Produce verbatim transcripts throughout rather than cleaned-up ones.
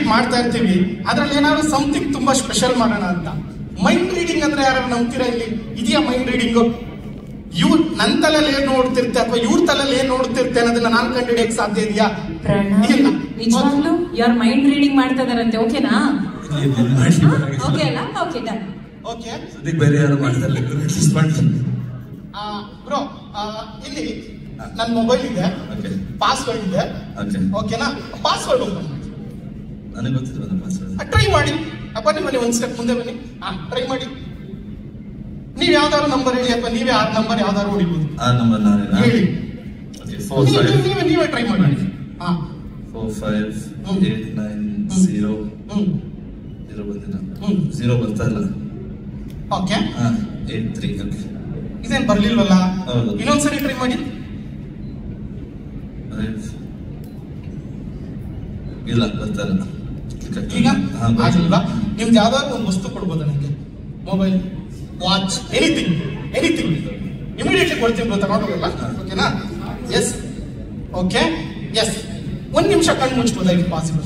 ಮಾಡ್ತಾ ಇರ್ತೀವಿ, ಅದ್ರಲ್ಲಿ ಏನಾದ್ರು ಸಮಥಿಂಗ್ ತುಂಬಾ ಸ್ಪೆಷಲ್ ಮಾಡೋಣ ಅಂತ. ಮೈಂಡ್ ರೀಡಿಂಗ್ ಅಂದ್ರೆ ಯಾರು ನಂಬ್ತೀರಾ ಇಲ್ಲಿ? ಇದೆಯಾ ಮೈಂಡ್ ರೀಡಿಂಗು? ಇವ್ರು ನನ್ನ ತಲೆಯಲ್ಲಿ ಏನ್ ನೋಡ್ತಿರ್ತೆ ಅಥವಾ ಇವ್ರ ತಲೆಯಲ್ಲಿ ಏನ್ ನೋಡ್ತಿರ್ತೆ ಅನ್ನೋದನ್ನ ನಾನು ಕಂಡುಹಿಡಿಯಕ್ಕೆ ಸಾಧ್ಯ ಇದೆಯಾ? ಇಲ್ಲ. ನಿಜವಾಗ್ಲೂ ಯಾರು ಮೈಂಡ್ ರೀಡಿಂಗ್ ಮಾಡ್ತಾ ಇದಾರಂತೆ? ಓಕೆನಾ? ಓಕೆ ಅಲ್ಲ? Okay done. ಓಕೆ ಸದ್ಯಕ್ಕೆ ಬೇರೆ ಯಾರು ಮಾಡ್ತಾರೆ ಬ್ರೋ, ಇಲ್ಲಿ ನನ್ನ ಮೊಬೈಲ್ ಇದೆ, ಪಾಸ್ವರ್ಡ್ ಇದೆ, ಓಕೆನಾ? ಪಾಸ್ವರ್ಡ್ ಓಪನ್ ಮಾಡಿ. ನನಗೆ ಗೊತ್ತಿಲ್ಲ ಪಾಸ್ವರ್ಡ್. ಟ್ರೈ ಮಾಡಿ. ಬನ್ನಿ ಬನ್ನಿ ಒಂದ್ ಸ್ಟೆಪ್ ಮುಂದೆ ಬನ್ನಿ. ಹಾ, ಟ್ರೈ ಮಾಡಿ. ನೀವ್ ಯಾವ್ದಾದ್ರು ನಂಬರ್ ಹೇಳಿ ಅಥವಾ ನೀವೇ ಆ ನಂಬರ್ ಯಾವ್ದಾದ್ರು ಹೊಡಿಬಹುದು. ಆ ನಂಬರ್ ನಾನೇನಾ? ಹೇಳಿ. ಓಕೆ ಫೋರ್ ಫೈವ್ ನೀವೇ ನೀವೇ ಟ್ರೈ ಮಾಡಿ. ಹಾ, four five eight nine zero zero ಬಂದಿಲ್ಲ. ಜೀರೋ ಬರ್ತಾ ಇಲ್ಲ. ಓಕೆ ಹಾ, ಏಟ್ ತ್ರೀ. ಓಕೆ ಇದೇನ್ ಬರ್ಲಿಲ್ವಲ್ಲ? ಹೌದು. ಇನ್ನೊಂದ್ಸರಿ ಟ್ರೈ ಮಾಡಿ. ಇಲ್ಲ ಬರ್ತಾ ಇಲ್ಲ. ಈಗ ಆಗಿಲ್ವಾ? ನಿಮ್ಗೆ ಯಾವ್ದಾದ್ರು ಒಂದು ವಸ್ತು ಕೊಡ್ಬೋದ ನನಗೆ? Mobile, watch, anything anything immediately ಕೊಡ್ತೀನಿ, ತಗೊಂಡೋಗಲ್ಲ. ಓಕೆನಾ? ಎಸ್. Okay yes. ಒಂದ್ ನಿಮಿಷ ಕಣ್ಣು ಮುಚ್ಬೋದಾ ಇದು ಪಾಸಿಬಲ್?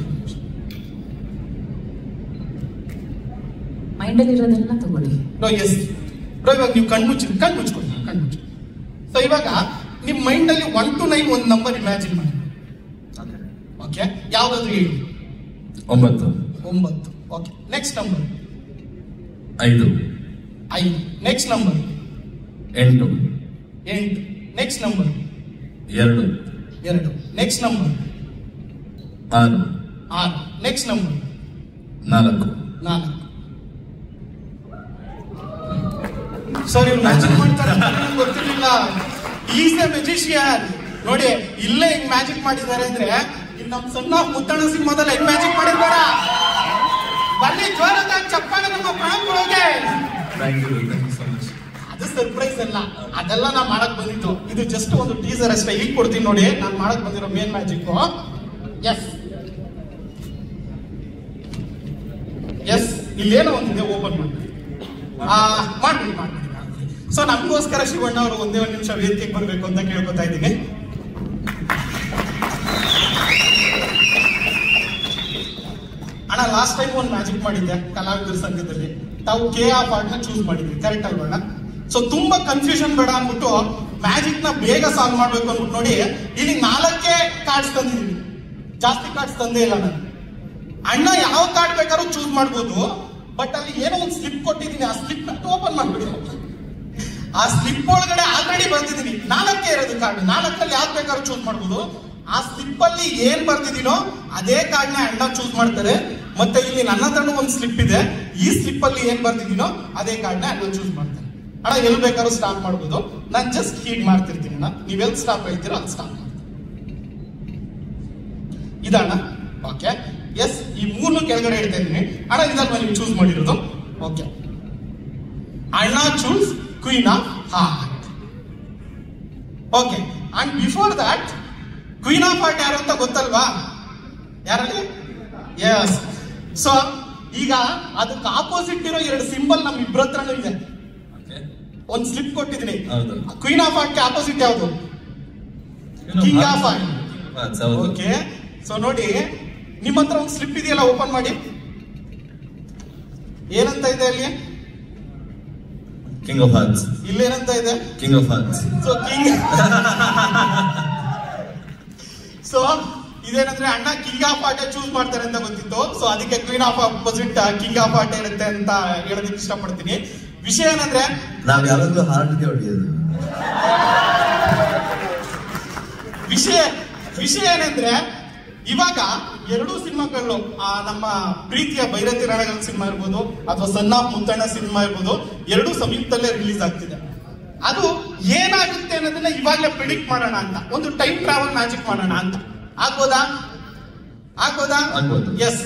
ಮೈಂಡ್ ಅಲ್ಲಿ ಇರೋದನ್ನ ತಗೊಳ್ಳಿ. ನೋ ಎಸ್ ಬ್ರೋ, ಇವಾಗ ನೀವು ಕಣ್ಣು ಮುಚ್ಚಿ ಕಣ್ಣು ಮುಚ್ಕೊಳ್ಳಿ ಕಣ್ಣು ಮುಚ್ಚಿ. ಸೊ ಇವಾಗ ನಿಮ್ ಮೈಂಡ್ ಅಲ್ಲಿ ಒನ್ ಟು ನೈನ್ ಒಂದು ನಂಬರ್ ಇಮ್ಯಾಜಿನ್ ಮಾಡಿ. ಓಕೆ, ಯಾವ್ದಾದ್ರು ಹೇಳಿ. ಒಂಬತ್ತು. ಒಂಬತ್ತು. Okay, next number. ಐದು. ಐದು. Next number. ಎಂಟು. ಎಂಟು. Next number. ಎರಡು. ಎರಡು. Next number. ಆರು. ಆರು. Next number. ನಾಲ್ಕು. ನಾಲ್ಕು. ಸರ್ ಇವ್ರು ಮ್ಯಾಜಿಕ್ ಮಾಡ್ತಾರೆ ಗೊತ್ತಿರಲಿಲ್ಲ. Is the magician. ನೋಡಿ ಇಲ್ಲೇ ಹಿಂಗ್ ಮ್ಯಾಜಿಕ್ ಮಾಡಿದ್ದಾರೆ ಅಂದ್ರೆ ಇನ್ ನಮ್ ಸಣ್ಣ ಮುತ್ತಣ್ಣ ಸಿನಿಮಾದಲ್ಲಿ ಹೆಂಗ್ ಮ್ಯಾಜಿಕ್ ಮಾಡಿದಾರ. ಬನ್ನಿ ಜೋರಾದ ಚಪ್ಪಾಳೆ ನಮ್ಮ ಪ್ರಾಣಗಳಿಗೆ. ಅದು ಸರ್ಪ್ರೈಸ್ ಅಲ್ಲ, ಅದೆಲ್ಲ ನಾ ಮಾಡಕ್ ಬಂದಿತ್ತು. ಇದು ಜಸ್ಟ್ ಒಂದು ಟೀಸರ್ ಅಷ್ಟೇ. ಈಗ ಕೊಡ್ತೀನಿ ನೋಡಿ ನಾನು ಮಾಡಕ್ ಬಂದಿರೋ ಮೇನ್ ಮ್ಯಾಜಿಕ್. ಎಸ್ ಎಸ್ ಇಲ್ಲೇನೋ ಒಂದಿದೆ, ಓಪನ್ ಮಾಡಿ ಮಾಡ್ಬಿಡಿ ಮಾಡ್ಬಿಡಿ. ಸೊ ನಮಗೋಸ್ಕರ ಶಿವಣ್ಣ ಅವರು ಒಂದೇ ಒಂದು ನಿಮಿಷ ವೇದಿಕೆಗೆ ಬರ್ಬೇಕು ಅಂತ ಕೇಳ್ಕೊತಾ ಇದ್ದೀನಿ. ಅಣ್ಣ ಲಾಸ್ಟ್ ಟೈಮ್ ಒಂದು ಮ್ಯಾಜಿಕ್ ಮಾಡಿದ್ದೆ ಕಲಾವಿದರ ಸಂಘದಲ್ಲಿ. ತಾವು ಕೆ ಆಫ್ ಆರ್ಟ್ ನ ಚೂಸ್ ಮಾಡಿದ್ವಿ, ಕರೆಕ್ಟ್ ಅಲ್ವಣ್ಣ? ಸೊ ತುಂಬಾ ಕನ್ಫ್ಯೂಷನ್ ಬೇಡ ಅಂದ್ಬಿಟ್ಟು ಮ್ಯಾಜಿಕ್ ನ ಬೇಗ ಸಾಲ್ವ್ ಮಾಡ್ಬೇಕು ಅಂದ್ಬಿಟ್ಟು ನೋಡಿ ಇಲ್ಲಿ ನಾಲ್ಕೇ ಕಾರ್ಡ್ಸ್ ತಂದಿದೀನಿ, ಜಾಸ್ತಿ ಕಾರ್ಡ್ಸ್ ತಂದೇ ಇಲ್ಲ ನಾನು. ಅಣ್ಣ ಯಾವ ಕಾರ್ಡ್ ಬೇಕಾದ್ರೂ ಚೂಸ್ ಮಾಡ್ಬೋದು, ಬಟ್ ಅಲ್ಲಿ ಏನೋ ಒಂದು ಸ್ಲಿಪ್ ಕೊಟ್ಟಿದ್ದೀನಿ, ಆ ಸ್ಲಿಪ್ ನ ಓಪನ್ ಮಾಡ್ಬಿಡಿ. ಆ ಸ್ಲಿಪ್ ಒಳಗಡೆ ಆಲ್ರೆಡಿ ಬರ್ತಿದ್ದೀನಿ, ನಾಲ್ಕೇ ಇರೋದು ಕಾರ್ಡ್, ನಾಲ್ಕರಲ್ಲಿ ಯಾವ್ದು ಬೇಕಾದ್ರೂ ಚೂಸ್ ಮಾಡ್ಬೋದು. ಆ ಸ್ಲಿಪ್ ಅಲ್ಲಿ ಏನ್ ಬರ್ತಿದ್ದೀನೋ ಅದೇ ಕಾರ್ಡ್ ನ ಅಣ್ಣ ಚೂಸ್ ಮಾಡ್ತಾರೆ. ಮತ್ತೆ ಇಲ್ಲಿ ನನ್ನ ಹತ್ರನೂ ಒಂದು ಸ್ಲಿಪ್ ಇದೆ, ಈ ಸ್ಲಿಪ್ ಅಲ್ಲಿ ಏನ್ ಬರ್ತಿದ್ದೀನೋ ಅದೇ ಕಾರ್ಡ್ ನ ಅಣ್ಣ ಚೂಸ್ ಮಾಡ್ತಾರೆ. ಅಣ್ಣ ಎಲ್ಲಿ ಬೇಕಾದ್ರೂ ಸ್ಟಾಪ್ ಮಾಡ್ಬೋದು, ನಾನು ಜಸ್ಟ್ ಹೀಟ್ ಮಾಡ್ತಿರ್ತೀನಿ ಅಣ್ಣ, ನೀವೆಲ್ ಸ್ಟಾಪ್ ಹೇಳ್ತೀರೋ ಅಲ್ಲಿ ಸ್ಟಾಪ್ ಮಾಡ್ತೀನಿ. ಇದಣ್ಣ. ಓಕೆ ಎಸ್, ಈ ಮೂರನ್ನು ಕೆಳಗಡೆ ಇಡ್ತಾ ಇದ್ದೀನಿ ಅಣ್ಣ. ಇದಲ್ವಾ ನೀವು ಚೂಸ್ ಮಾಡಿರೋದು? ಓಕೆ, ಅಣ್ಣ choose queen of heart. Okay, and before that queen of heart ಯಾರು ಅಂತ ಗೊತ್ತಲ್ವಾ? ಯಾರಲ್ಲಿ? ಎಸ್. ಸೊ ಈಗ ಅದಕ್ಕೆ ಆಪೋಸಿಟ್ ಇರೋ ಎರಡು ಸಿಂಬಲ್ ನಮ್ ಇಬ್ಬರ ಹತ್ರನೂ ಇದೆ. ಒಂದ್ ಸ್ಲಿಪ್ ಕೊಟ್ಟಿದ್ದೀನಿ, ಕ್ವೀನ್ ಆಫ್ ಹಾರ್ಟ್ ಗೆ ಆಪೋಸಿಟ್ ಯಾವುದು? King of heart. Okay, so ನೋಡಿ ನಿಮ್ಮ ಹತ್ರ ಒಂದು ಸ್ಲಿಪ್ ಇದೆಯಲ್ಲ, ಓಪನ್ ಮಾಡಿ. ಏನಂತ ಇದೆ ಅಲ್ಲಿ? King of hearts. ಇಲ್ಲೇನಂತ ಇದೆ? King of hearts. So king so ಇದೇನಂದ್ರೆ ಅಣ್ಣ ಕಿಂಗ್ ಆಫ್ ಹಾರ್ಟ್ ಚೂಸ್ ಮಾಡ್ತಾರೆ ಅಂತ ಗೊತ್ತಿತ್ತು. ಸೊ ಅದಕ್ಕೆ queen of opposite king of heart ಇರುತ್ತೆ ಅಂತ ಹೇಳೋದಕ್ಕೆ ಇಷ್ಟಪಡ್ತೀನಿ. ವಿಷಯ ಏನಂದ್ರೆ ನಾವ್ ಯಾವಾಗಲೂ ಹಾರ್ಟ್ಗೆ ಹೊಡೆಯೋದು. ವಿಷಯ ವಿಷಯ ಏನಂದ್ರೆ ಇವಾಗ ಎರಡೂ ಸಿನಿಮಾಗಳು, ನಮ್ಮ ಪ್ರೀತಿಯ ಭೈರತಿ ರಣಗಳ ಸಿನಿಮಾ ಇರ್ಬೋದು ಅಥವಾ ಸಣ್ಣ ಮುತ್ತಣ್ಣ ಸಿನಿಮಾ ಇರ್ಬೋದು, ಎರಡೂ ಸಂಯುಕ್ತಲ್ಲೇ ರಿಲೀಸ್ ಆಗ್ತಿದೆ. ಅದು ಏನಾಗುತ್ತೆ ಅನ್ನೋದನ್ನ ಇವಾಗಲೇ ಪ್ರಿಡಿಕ್ಟ್ ಮಾಡೋಣ ಅಂತ, ಒಂದು ಟೈಮ್ ಟ್ರಾವೆಲ್ ಮ್ಯಾಜಿಕ್ ಮಾಡೋಣ ಅಂತ. ಆಗ್ಬೋದಾ? ಆಗ್ಬೋದಾ? ಎಸ್.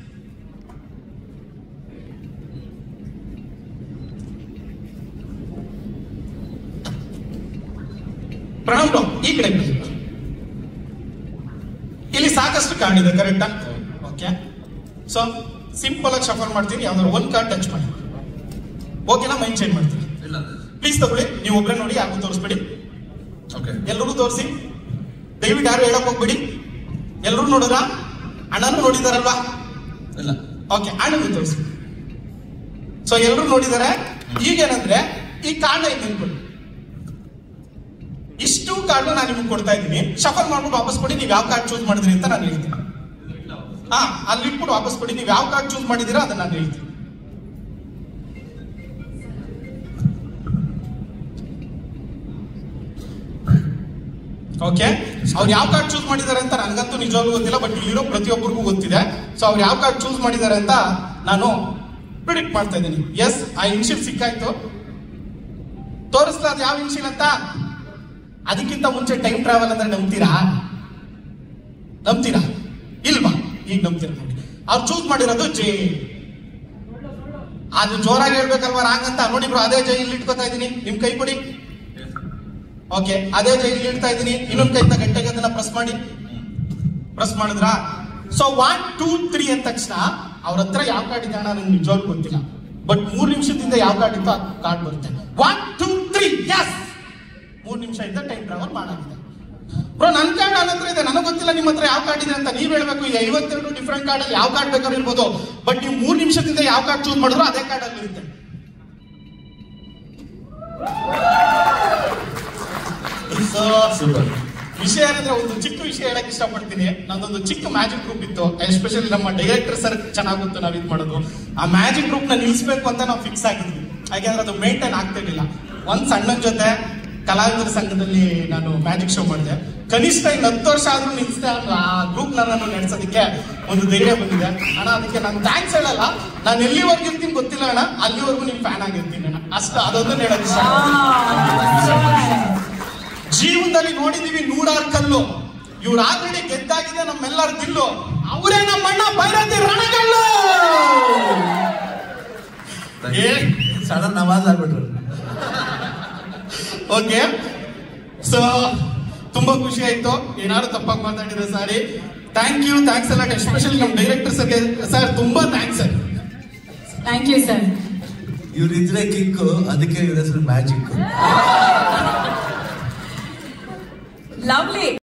ಪ್ರಣವ್ ಈ ಕಡೆ ಇಲ್ಲಿ ಸಾಕಷ್ಟು ಕಾರ್ಡ್ ಇದೆ, ಕರೆಕ್ಟಾ? ಓಕೆ, ಸೊ ಸಿಂಪಲ್ ಆಗಿ ಶಫಲ್ ಮಾಡ್ತೀನಿ, ಯಾವ್ದಾದ್ರು ಒಂದ್ ಕಾರ್ಡ್ ಟಚ್ ಮಾಡಿ. ಓಕೆನಾ? ಮೈಂಡ್ ಚೇಂಜ್ ಮಾಡ್ತೀನಿ. ಪ್ಲೀಸ್ ತಗೊಳ್ಳಿ, ನೀವು ಒಬ್ಬರೇ ನೋಡಿ, ಯಾರಿಗೂ ತೋರಿಸ್ಬೇಡಿ. ಎಲ್ರಿಗೂ ತೋರಿಸಿ, ದಯವಿಟ್ಟು ಯಾರು ಹೇಳಕ್ ಹೋಗ್ಬೇಡಿ. ಎಲ್ರು ನೋಡಿದ್ರ? ಅಣ್ಣನೂ ನೋಡಿದಾರಲ್ವಾ? ಇಲ್ಲ. ಓಕೆ, ಅಣ್ಣನ ತೋರಿಸಿ. ಸೊ ಎಲ್ಲರೂ ನೋಡಿದಾರೆ. ಈಗೇನಂದ್ರೆ ಈ ಕಾರ್ಡ್ ಐದು ನೆನ್ಕೊಳ್ಳಿ. ಇಷ್ಟು ಕಾರ್ಡ್ ನಾನು ನಿಮ್ಗೆ ಕೊಡ್ತಾ ಇದ್ದೀನಿ. ಶಫಲ್ ಮಾಡ್ಬಿಟ್ಟು ವಾಪಸ್ ಕೊಡಿ, ನೀವು ಯಾವ ಕಾರ್ಡ್ ಚೂಸ್ ಮಾಡಿದ್ರಿ ಅಂತ ನಾನು ಹೇಳ್ತೀನಿ. ಹಾ, ಅಲ್ಲಿ ಇಟ್ಬಿಟ್ಟು ವಾಪಸ್ ಕೊಡಿ, ನೀವು ಯಾವ ಕಾರ್ಡ್ ಚೂಸ್ ಮಾಡಿದೀರಾ ಅದನ್ನ ನಾನು ಹೇಳ್ತೀನಿ. ಓಕೆ, ಅವ್ರು ಯಾವ ಕಾರ್ಡ್ ಚೂಸ್ ಮಾಡಿದ್ದಾರೆ ಅಂತ ನನಗಂತೂ ನಿಜವಾಗ್ಲೂ ಗೊತ್ತಿಲ್ಲ, ಬಟ್ ಇಲ್ಲಿರೋ ಪ್ರತಿಯೊಬ್ಬರಿಗೂ ಗೊತ್ತಿದೆ. ಸೊ ಅವ್ರು ಯಾವ ಕಾರ್ಡ್ ಚೂಸ್ ಮಾಡಿದ್ದಾರೆ ಅಂತ ನಾನು ಪ್ರಿಡಿಕ್ಟ್ ಮಾಡ್ತಾ ಇದ್ದೀನಿ. ಎಸ್, ಆ ಇನ್ಶಿಲ್ ಸಿಕ್ಕಾಯ್ತು. ತೋರಿಸ್ಲಾ ಅದು ಯಾವ ಇನ್ಶಿಲ್ ಅಂತ? ಅದಕ್ಕಿಂತ ಮುಂಚೆ ಟೈಮ್ ಟ್ರಾವೆಲ್ ಅಂದ್ರೆ ನಂಬ್ತೀರಾ? ನಂಬ್ತೀರಾ ಇಲ್ವಾ? ಈಗ ನಂಬ್ತೀರಾ ನೋಡಿ. ಅವ್ರು ಚೂಸ್ ಮಾಡಿರೋದು ಜೆ. ಅದು ಜೋರಾಗಿ ಹೇಳ್ಬೇಕಲ್ವಾ ರಾಂಗ್ ಅಂತ? ನೋಡಿ ಬ್ರೋ, ಅದೇ ಜೈ ಇಲ್ಲಿ ಇಟ್ಕೋತಾ ಇದ್ದೀನಿ, ನಿಮ್ ಕೈ ಕೊಡಿ. ಓಕೆ, ಅದೇ ಜೈ ಇಲ್ಲಿ ಇಡ್ತಾ ಇದ್ದೀನಿ, ಇನ್ನೊಂದು ಕೈ ಗಟ್ಟಿಗೆ ಅದನ್ನ ಪ್ರೆಸ್ ಮಾಡಿ. ಪ್ರೆಸ್ ಮಾಡಿದ್ರ? ಸೊ ಒನ್ ಟೂ ತ್ರೀ ಅಂದ ತಕ್ಷಣ ಅವ್ರ ಹತ್ರ ಯಾವ ಕಾರ್ಡ್ ಇದೆ ಅಣ್ಣ ನಂಗೆ ನಿಜವಾಗ್ಲೂ ಗೊತ್ತಿಲ್ಲ, ಬಟ್ ಮೂರ್ ನಿಮಿಷದಿಂದ ಯಾವ ಕಾರ್ಡ್ ಇತ್ತು ಆ ಕಾರ್ಡ್ ಬರುತ್ತೆ. ಒನ್ ಟೂ ತ್ರೀ, ಎಸ್, ಮೂರ್ ನಿಮಿಷ ಇಂದ ಟೈಮ್ ಟ್ರಾವೆಲ್ ಮಾಡಾಗಿದೆ. ಬ್ರೋ ನನ್ ಕಾರ್ಡ್ ನನ್ನ ಹತ್ರ ಇದೆ, ನನಗೆ ಗೊತ್ತಿಲ್ಲ ನಿಮ್ಮ ಹತ್ರ ಯಾವ ಕಾರ್ಡ್ ಇದೆ ಅಂತ. ನೀವ್ ಹೇಳ್ಬೇಕು. ಈ ಐವತ್ತೆರಡು ಡಿಫ್ರೆಂಟ್ ಕಾರ್ಡ್ ಅಲ್ಲಿ ಯಾವ ಕಾರ್ಡ್ ಬೇಕಾದ್ರೂ ಇರ್ಬೋದು, ಬಟ್ ನೀವು ಮೂರ್ ನಿಮಿಷದಿಂದ ಯಾವ ಕಾರ್ಡ್ ಚೂಸ್ ಮಾಡಿದ್ರು ಅದೇ ಕಾರ್ಡ್ ಅಲ್ಲಿ ಇರುತ್ತೆ. ವಿಷಯ ಏನಂದ್ರೆ ಒಂದು ಚಿಕ್ಕ ವಿಷಯ ಹೇಳಕ್ ಇಷ್ಟಪಡ್ತೀನಿ. ನಂದೊಂದು ಚಿಕ್ಕ ಮ್ಯಾಜಿಕ್ ಗ್ರೂಪ್ ಇತ್ತು, ಎಸ್ಪೆಷಲಿ ನಮ್ಮ ಡೈರೆಕ್ಟರ್ ಸರ್ ಚೆನ್ನಾಗಿ ಗೊತ್ತು ನಾವ್ ಇದು ಮಾಡೋದು. ಆ ಮ್ಯಾಜಿಕ್ ಗ್ರೂಪ್ ನ ನಿಲ್ಸ್ಬೇಕು ಅಂತ ನಾವು ಫಿಕ್ಸ್ ಆಗಿದ್ವಿ, ಯಾಕೆಂದ್ರೆ ಅದು ಮೇಂಟೈನ್ ಆಗ್ತಿರ್ಲಿಲ್ಲ. ಒಂದ್ ಸಣ್ಣನ ಜೊತೆ ಕಲಾವಿದರ ಸಂಘದಲ್ಲಿ ನಾನು ಮ್ಯಾಜಿಕ್ ಶೋ ಮಾಡಿದೆ. ಕನಿಷ್ಠ ಇನ್ನು ಹತ್ತು ವರ್ಷ ಆದ್ರೂ ನಿಲ್ಸ್ದೆ ಆ ಗ್ರೂಪ್ ನಾನು ನಡೆಸೋದಕ್ಕೆ ಒಂದು ಧೈರ್ಯ ಬಂದಿದೆ ಅಣ್ಣ. ಅದಕ್ಕೆ ನಾನು ಥ್ಯಾಂಕ್ಸ್ ಹೇಳಲ್ಲ, ನಾನು ಎಲ್ಲಿವರೆಗೂ ಇರ್ತೀನಿ ಗೊತ್ತಿಲ್ಲ ಅಣ್ಣ, ಅಲ್ಲಿವರೆಗೂ ನಿಮ್ ಫ್ಯಾನ್ ಆಗಿರ್ತೀನಿ ಅಣ್ಣ, ಅಷ್ಟ. ಅದೊಂದು ಹೇಳಕ್ ಇಷ್ಟ. ಜೀವನದಲ್ಲಿ ನೋಡಿದೀವಿ ನೂರಾರು ಕಲ್ಲು, ಇವ್ರು ಆಲ್ರೆಡಿ ಗೆದ್ದಾಗಿದೆ ನಮ್ಮೆಲ್ಲರ ದಿಲ್ಲು. ಅವರೇ ನಮ್ಮ ಅಣ್ಣ ಬೈರತಿ ರಣಗಲ್ಲು. ಸಡನ್ ನವಾಜ್ ಆಗ್ಬಿಟ್ರು. ಓಕೆ, ಸೊ ತುಂಬಾ ಖುಷಿ ಆಯ್ತು. ಏನಾದ್ರು ತಪ್ಪಾಗಿ ಮಾತಾಡಿದ್ರೆ ಸಾರಿ. ಥ್ಯಾಂಕ್ ಯು, ಥ್ಯಾಂಕ್ಸ್ ಅಲ್ಲ, ಎಸ್ಪೆಷಲಿ ನಮ್ಮ ಡೈರೆಕ್ಟರ್ ಸರ್ಗೆ ಸರ್ ತುಂಬಾ thanks sir. Thank you sir. ಇವ್ರಿದ್ರೆ ಕಿಕ್ಕು, ಅದಕ್ಕೆ ಇವ್ರ ಹೆಸರು ಮ್ಯಾಜಿಕ್. ಲವ್ಲಿ.